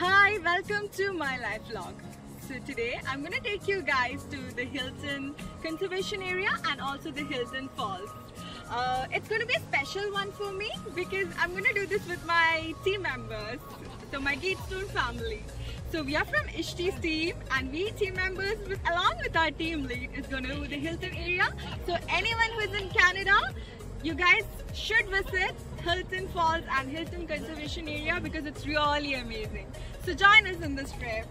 Hi, welcome to my life vlog. So today I'm gonna take you guys to the Hilton Conservation Area and also the Hilton Falls. It's gonna be a special one for me because I'm gonna do this with my team members, so my Gatestone family. So we are from Ishti's team and we team members along with our team lead is gonna do the Hilton area. So anyone who is in Canada, you guys should visit Hilton Falls and Hilton Conservation Area because it's really amazing. So join us in this trip.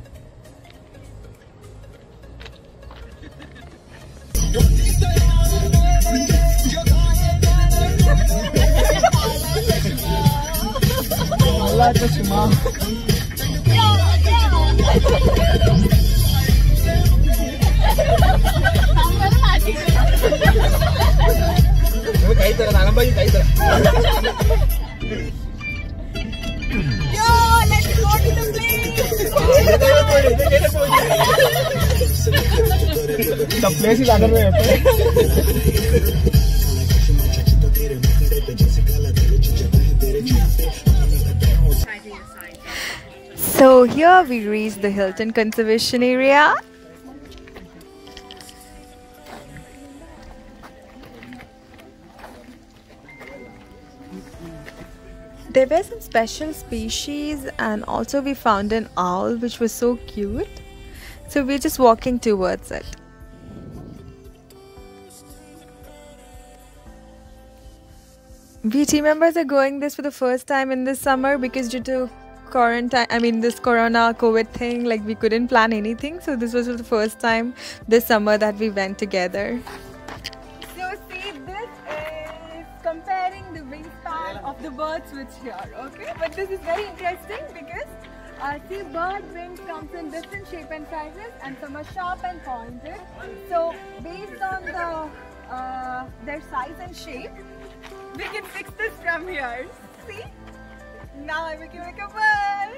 Yo, let's go to the place. The place is other way. So here we reached the Hilton Conservation Area. There were some special species and also we found an owl which was so cute. So we're just walking towards it. We team members are going this for the first time in this summer because due to quarantine, this corona COVID thing, like we couldn't plan anything. So this was the first time this summer that we went together. So see, this is comparing the wingspan of the birds which here, okay? But this is very interesting because see, bird wings comes in different shape and sizes and some are sharp and pointed. So based on the their size and shape, we can fix this from here. See? Now I became like a bird.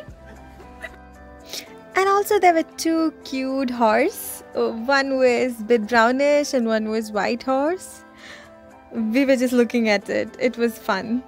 And also there were two cute horse. One was a bit brownish and one was white horse. We were just looking at it. It was fun.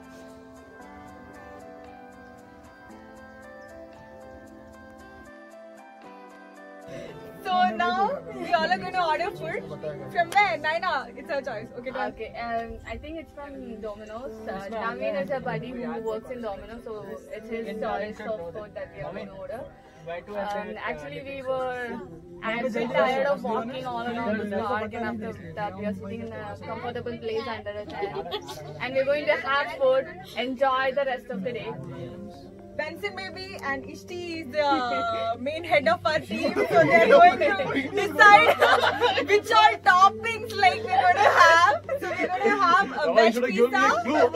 So now we all are going to order food. From where? Naina, it's her choice. Okay, done. Okay, I think it's from Domino's. Naveen is a buddy who works in Domino's, so it's his choice of food that we are going to order. Actually, we were a bit tired of walking all around the park, and after that, we are sitting in a comfortable place under a chair. And we're going to have food, enjoy the rest of the day. Benson maybe and Ishti is the main head of our team, so they're going to decide which all toppings like we're going to have. So we're going to have a veg pizza.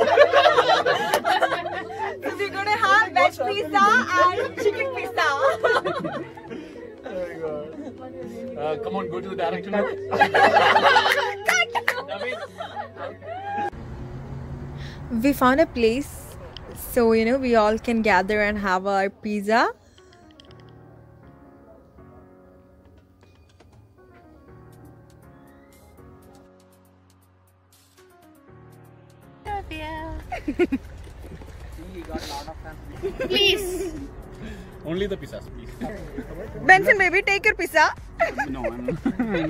So we're going to have veg pizza and chicken pizza. Come on, go to the direction. We found a place. So, we all can gather and have our pizza. Please! Only the pizzas, please. Benson baby, take your pizza. No, I'm not.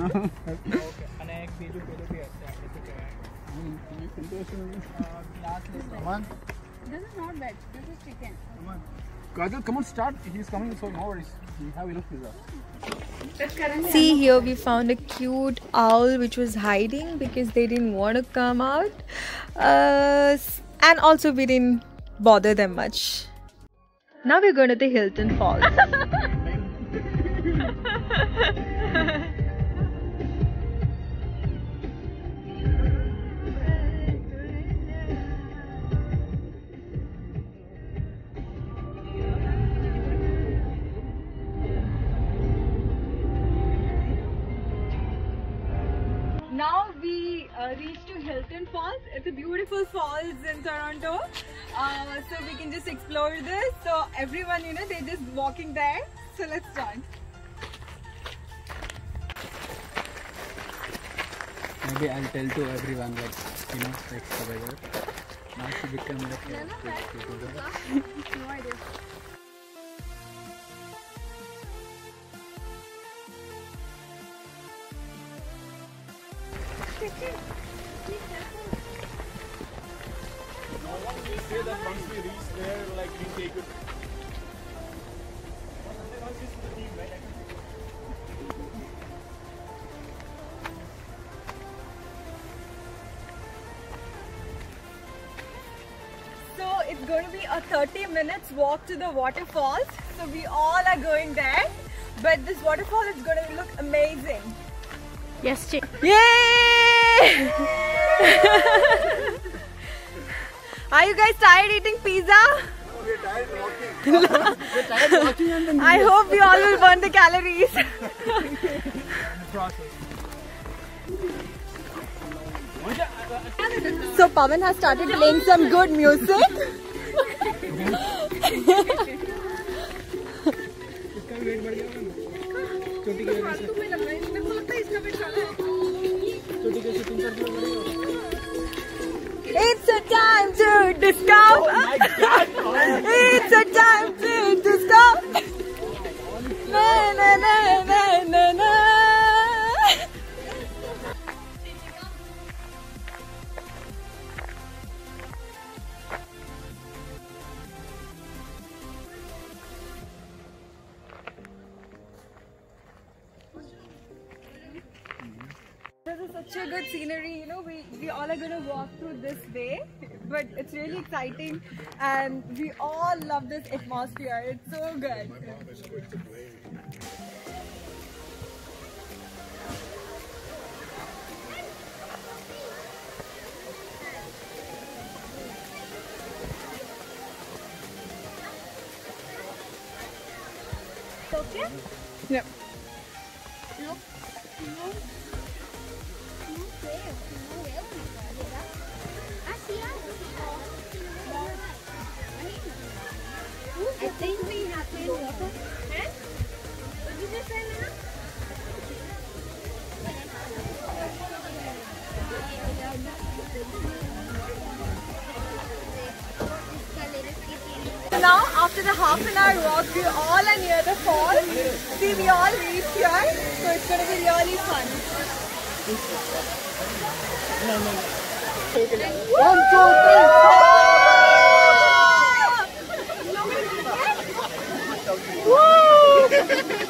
Come on. This is not veg, this is chicken. Come on. Kajal, come on, start. He's coming, so no worries. We have enough pizza. See, here we found a cute owl which was hiding because they didn't want to come out. And also we didn't bother them much. Now we're going to the Hilton Falls. Now we reached to Hilton Falls. It's a beautiful falls in Toronto. So we can just explore this. So everyone, they're just walking there. So let's join. Maybe I'll tell to everyone like, text together. Now she become like No idea. say that once we reach there, like we take it. So it's going to be a 30 minutes walk to the waterfalls. So we all are going there. But this waterfall is going to look amazing. Yes, Chick. Yay! Are you guys tired eating pizza? We're tired walking. And I hope we all will burn the calories. So Pawan has started playing some good music. It's a time to discover. It's a time to discover. Na na na na na na. This is such a good scenery, you know, we all are going to walk through this way, but it's really exciting and we all love this atmosphere. It's so good. Okay? Yep. I think we have to water. What did you say now? Now, after the half an hour walk, we all are near the falls. See, we all reached here, so it's going to be really fun. 1, 2, 3.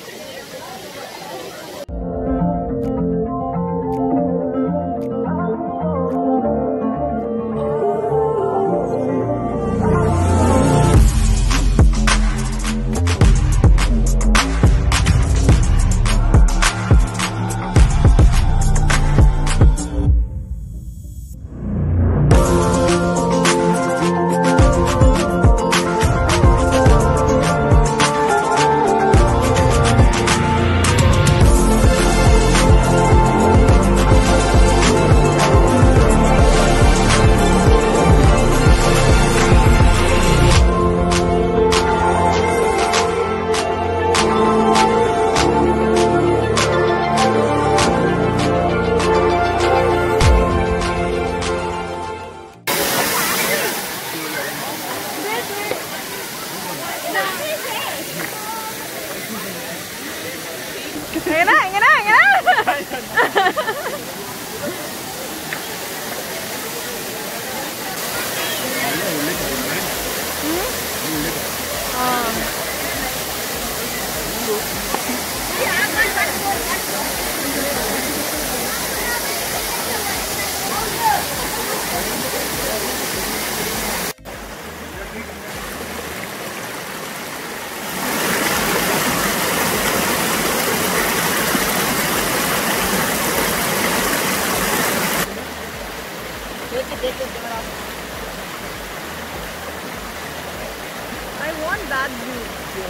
I want that view.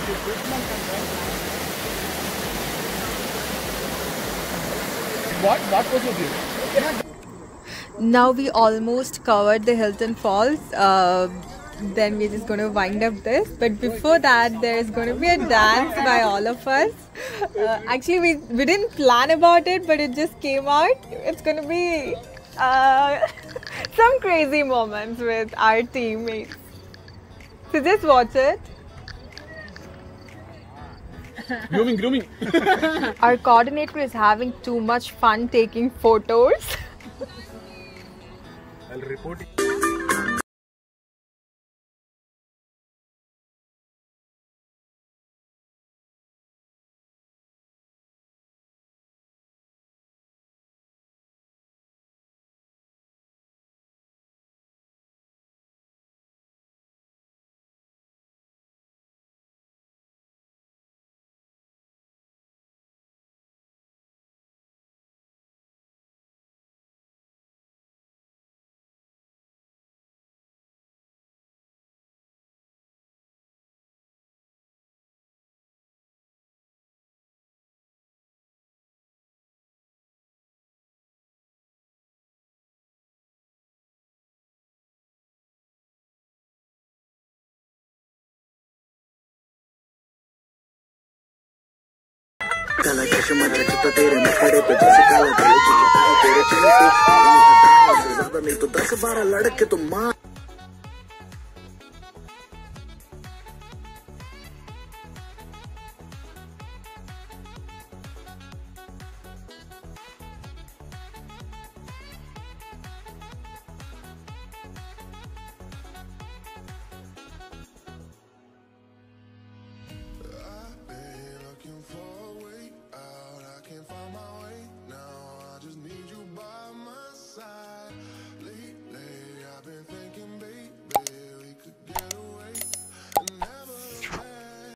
What was your view? Now we almost covered the Hilton Falls. Then we're just going to wind up this. But before that, there's going to be a dance by all of us. Actually, we didn't plan about it, but it just came out. It's going to be some crazy moments with our teammates. So just watch it. Grooming. Our coordinator is having too much fun taking photos. I'll report it. चश्मा चटता तेरे मुखड़े पे जैसे काला तेरे चिपका है तेरे चेहरे पे ज्यादा नहीं तो 10-12 लड़के तो मार